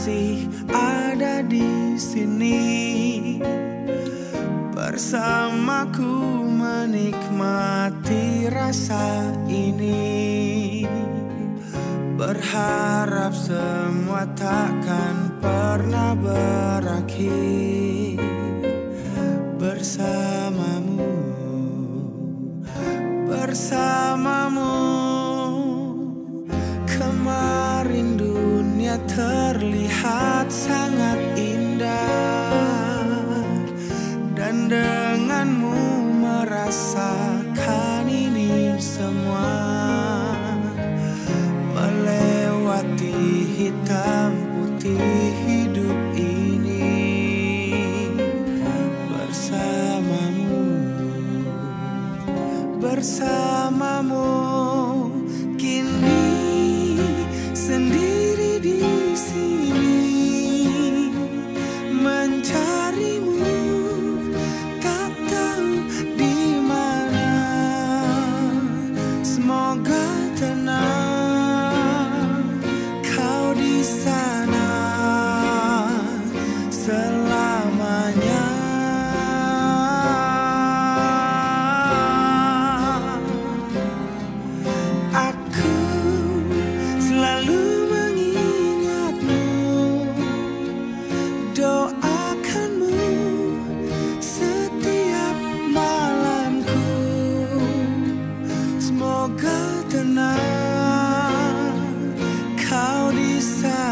masih ada di sini bersamaku menikmati rasa ini. Berharap semua takkan pernah berakhir bersamamu, bersamamu. Kemarin dunia terlihat sangat indah, dan denganmu merasakan ini semua. Melewati hitam putih hidup ini bersamamu, bersamamu. Kini sendiri di sini mencarimu, tak tahu di mana. Semoga tenang kau di sana selamanya. Aku selalu mengingatmu, doakanmu setiap malamku. Semoga tenang kau di sana